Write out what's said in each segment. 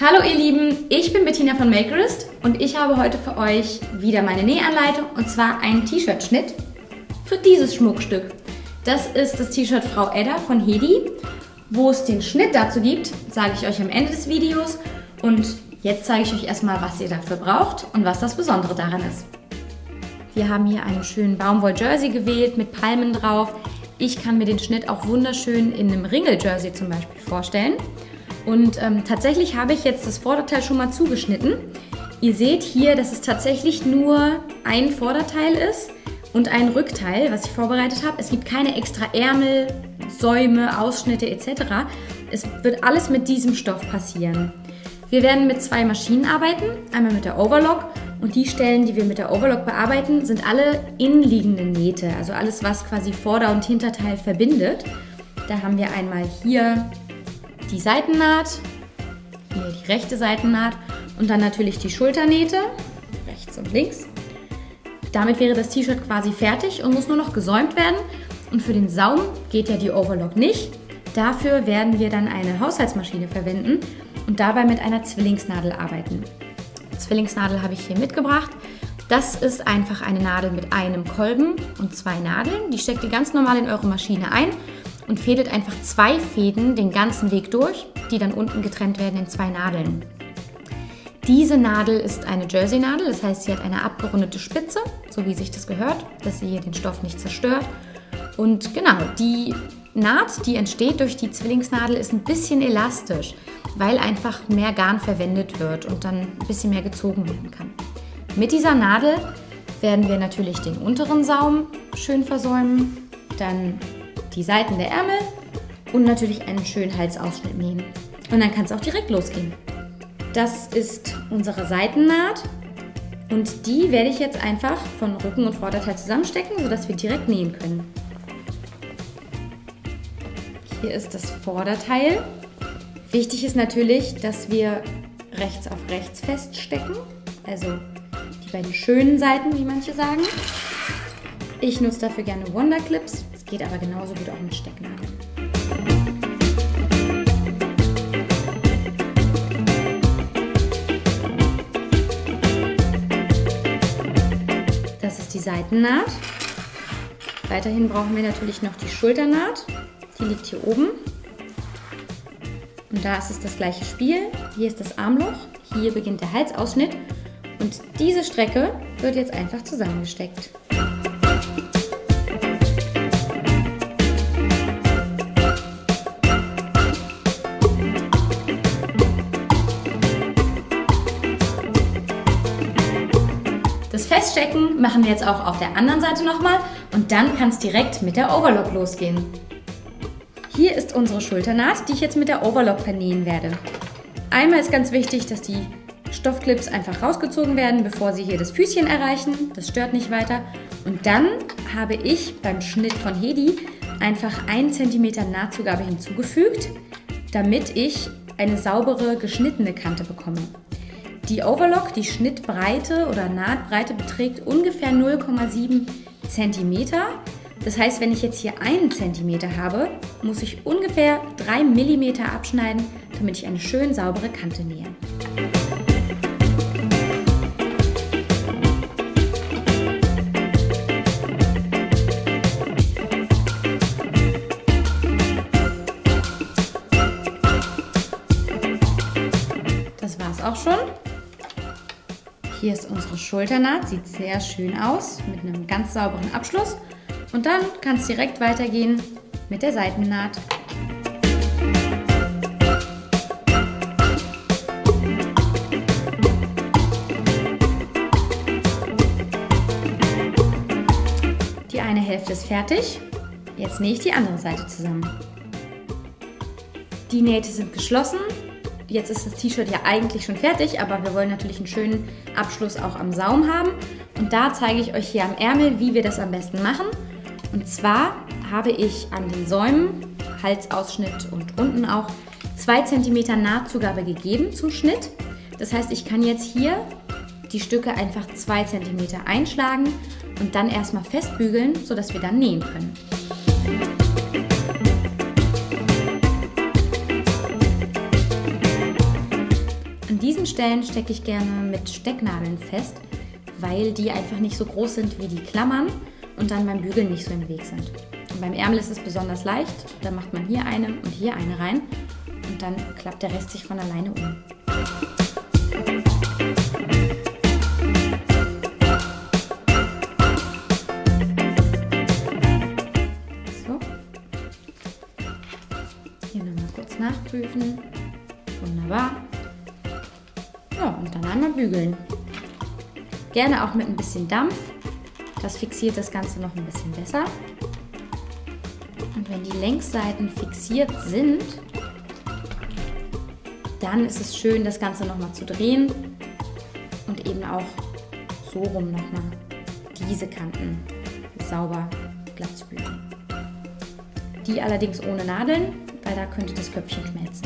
Hallo ihr Lieben, ich bin Bettina von Makerist und ich habe heute für euch wieder meine Nähanleitung und zwar einen T-Shirt-Schnitt für dieses Schmuckstück. Das ist das T-Shirt Frau Edda von Hedi. Wo es den Schnitt dazu gibt, sage ich euch am Ende des Videos und jetzt zeige ich euch erstmal, was ihr dafür braucht und was das Besondere daran ist. Wir haben hier einen schönen Baumwoll-Jersey gewählt mit Palmen drauf. Ich kann mir den Schnitt auch wunderschön in einem Ringel-Jersey zum Beispiel vorstellen. Und tatsächlich habe ich jetzt das Vorderteil schon mal zugeschnitten. Ihr seht hier, dass es tatsächlich nur ein Vorderteil ist und ein Rückteil, was ich vorbereitet habe. Es gibt keine extra Ärmel, Säume, Ausschnitte etc. Es wird alles mit diesem Stoff passieren. Wir werden mit zwei Maschinen arbeiten, einmal mit der Overlock und die Stellen, die wir mit der Overlock bearbeiten, sind alle innenliegenden Nähte, also alles, was quasi Vorder- und Hinterteil verbindet. Da haben wir einmal hier die Seitennaht, hier die rechte Seitennaht und dann natürlich die Schulternähte, rechts und links. Damit wäre das T-Shirt quasi fertig und muss nur noch gesäumt werden. Und für den Saum geht ja die Overlock nicht. Dafür werden wir dann eine Haushaltsmaschine verwenden und dabei mit einer Zwillingsnadel arbeiten. Die Zwillingsnadel habe ich hier mitgebracht. Das ist einfach eine Nadel mit einem Kolben und zwei Nadeln. Die steckt ihr ganz normal in eure Maschine ein und fädelt einfach zwei Fäden den ganzen Weg durch, die dann unten getrennt werden in zwei Nadeln. Diese Nadel ist eine Jersey-Nadel, das heißt, sie hat eine abgerundete Spitze, so wie sich das gehört, dass sie hier den Stoff nicht zerstört. Und genau, die Naht, die entsteht durch die Zwillingsnadel, ist ein bisschen elastisch, weil einfach mehr Garn verwendet wird und dann ein bisschen mehr gezogen werden kann. Mit dieser Nadel werden wir natürlich den unteren Saum schön versäumen, dann die Seiten der Ärmel und natürlich einen schönen Halsausschnitt nähen. Und dann kann es auch direkt losgehen. Das ist unsere Seitennaht und die werde ich jetzt einfach von Rücken- und Vorderteil zusammenstecken, sodass wir direkt nähen können. Hier ist das Vorderteil. Wichtig ist natürlich, dass wir rechts auf rechts feststecken, also die beiden schönen Seiten, wie manche sagen. Ich nutze dafür gerne Wonderclips, es geht aber genauso gut auch mit Stecknadeln. Das ist die Seitennaht. Weiterhin brauchen wir natürlich noch die Schulternaht, die liegt hier oben. Und da ist es das gleiche Spiel. Hier ist das Armloch, hier beginnt der Halsausschnitt und diese Strecke wird jetzt einfach zusammengesteckt. Das Feststecken machen wir jetzt auch auf der anderen Seite nochmal und dann kann es direkt mit der Overlock losgehen. Hier ist unsere Schulternaht, die ich jetzt mit der Overlock vernähen werde. Einmal ist ganz wichtig, dass die Stoffclips einfach rausgezogen werden, bevor sie hier das Füßchen erreichen. Das stört nicht weiter. Und dann habe ich beim Schnitt von Hedi einfach 1 cm Nahtzugabe hinzugefügt, damit ich eine saubere geschnittene Kante bekomme. Die Overlock, die Schnittbreite oder Nahtbreite beträgt ungefähr 0,7 cm. Das heißt, wenn ich jetzt hier 1 cm habe, muss ich ungefähr 3 mm abschneiden, damit ich eine schön saubere Kante nähe. Das war's auch schon. Hier ist unsere Schulternaht, sieht sehr schön aus, mit einem ganz sauberen Abschluss. Und dann kann es direkt weitergehen mit der Seitennaht. Die eine Hälfte ist fertig. Jetzt nähe ich die andere Seite zusammen. Die Nähte sind geschlossen. Jetzt ist das T-Shirt ja eigentlich schon fertig, aber wir wollen natürlich einen schönen Abschluss auch am Saum haben. Und da zeige ich euch hier am Ärmel, wie wir das am besten machen. Und zwar habe ich an den Säumen, Halsausschnitt und unten auch 2 cm Nahtzugabe gegeben zum Schnitt. Das heißt, ich kann jetzt hier die Stücke einfach 2 cm einschlagen und dann erstmal festbügeln, sodass wir dann nähen können. Stellen stecke ich gerne mit Stecknadeln fest, weil die einfach nicht so groß sind wie die Klammern und dann beim Bügeln nicht so im Weg sind. Und beim Ärmel ist es besonders leicht, da macht man hier eine und hier eine rein und dann klappt der Rest sich von alleine um. So. Hier nochmal kurz nachprüfen. Wunderbar. Ja, und dann einmal bügeln. Gerne auch mit ein bisschen Dampf. Das fixiert das Ganze noch ein bisschen besser. Und wenn die Längsseiten fixiert sind, dann ist es schön, das Ganze nochmal zu drehen und eben auch so rum nochmal diese Kanten sauber glatt zu bügeln. Die allerdings ohne Nadeln, weil da könnte das Köpfchen schmelzen.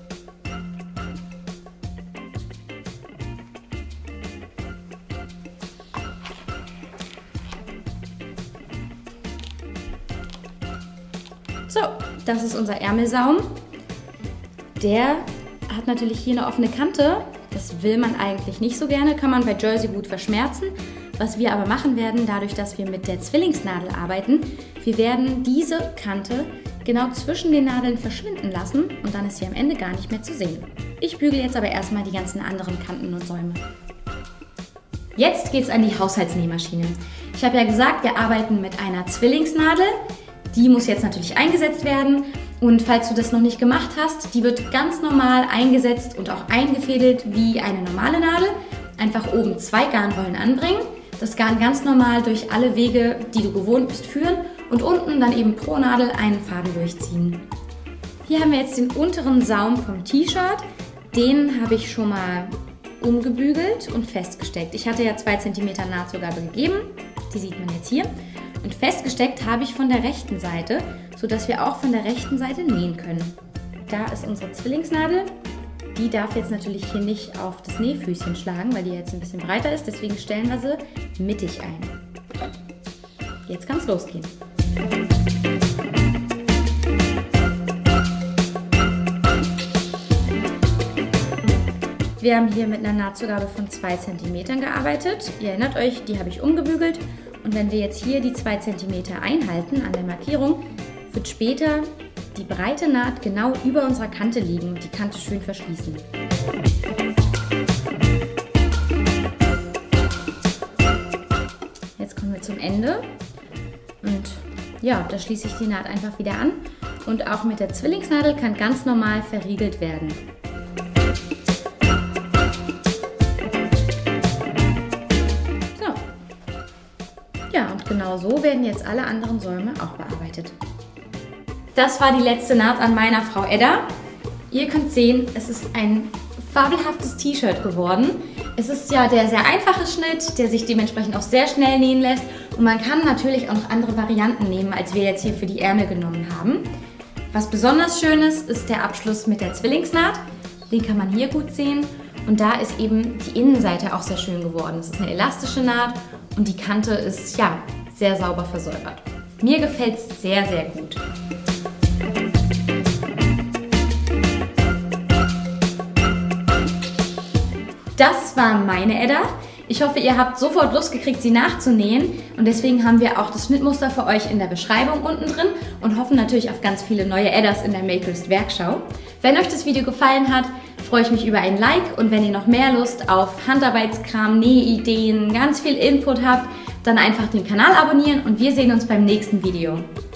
So, das ist unser Ärmelsaum. Der hat natürlich hier eine offene Kante. Das will man eigentlich nicht so gerne, kann man bei Jersey gut verschmerzen. Was wir aber machen werden, dadurch, dass wir mit der Zwillingsnadel arbeiten, wir werden diese Kante genau zwischen den Nadeln verschwinden lassen und dann ist sie am Ende gar nicht mehr zu sehen. Ich bügele jetzt aber erstmal die ganzen anderen Kanten und Säume. Jetzt geht es an die Haushaltsnähmaschine. Ich habe ja gesagt, wir arbeiten mit einer Zwillingsnadel. Die muss jetzt natürlich eingesetzt werden und falls du das noch nicht gemacht hast, die wird ganz normal eingesetzt und auch eingefädelt wie eine normale Nadel. Einfach oben 2 Garnrollen anbringen, das Garn ganz normal durch alle Wege, die du gewohnt bist, führen und unten dann eben pro Nadel einen Faden durchziehen. Hier haben wir jetzt den unteren Saum vom T-Shirt, den habe ich schon mal umgebügelt und festgesteckt. Ich hatte ja 2 cm Nahtzugabe gegeben, die sieht man jetzt hier. Und festgesteckt habe ich von der rechten Seite, sodass wir auch von der rechten Seite nähen können. Da ist unsere Zwillingsnadel. Die darf jetzt natürlich hier nicht auf das Nähfüßchen schlagen, weil die jetzt ein bisschen breiter ist. Deswegen stellen wir sie mittig ein. Jetzt kann es losgehen. Wir haben hier mit einer Nahtzugabe von 2 cm gearbeitet. Ihr erinnert euch, die habe ich umgebügelt. Und wenn wir jetzt hier die 2 cm einhalten an der Markierung, wird später die breite Naht genau über unserer Kante liegen und die Kante schön verschließen. Jetzt kommen wir zum Ende und ja, da schließe ich die Naht einfach wieder an und auch mit der Zwillingsnadel kann ganz normal verriegelt werden. Ja, und genau so werden jetzt alle anderen Säume auch bearbeitet. Das war die letzte Naht an meiner Frau Edda. Ihr könnt sehen, es ist ein fabelhaftes T-Shirt geworden. Es ist ja der sehr einfache Schnitt, der sich dementsprechend auch sehr schnell nähen lässt. Und man kann natürlich auch noch andere Varianten nehmen, als wir jetzt hier für die Ärmel genommen haben. Was besonders schön ist der Abschluss mit der Zwillingsnaht. Den kann man hier gut sehen. Und da ist eben die Innenseite auch sehr schön geworden. Es ist eine elastische Naht und die Kante ist ja sehr sauber versäubert. Mir gefällt es sehr, sehr gut. Das war meine Edda. Ich hoffe, ihr habt sofort Lust gekriegt, sie nachzunähen und deswegen haben wir auch das Schnittmuster für euch in der Beschreibung unten drin und hoffen natürlich auf ganz viele neue Eddas in der Makerist Werkschau. Wenn euch das Video gefallen hat, freue ich mich über ein Like und wenn ihr noch mehr Lust auf Handarbeitskram, Nähideen, ganz viel Input habt, dann einfach den Kanal abonnieren und wir sehen uns beim nächsten Video.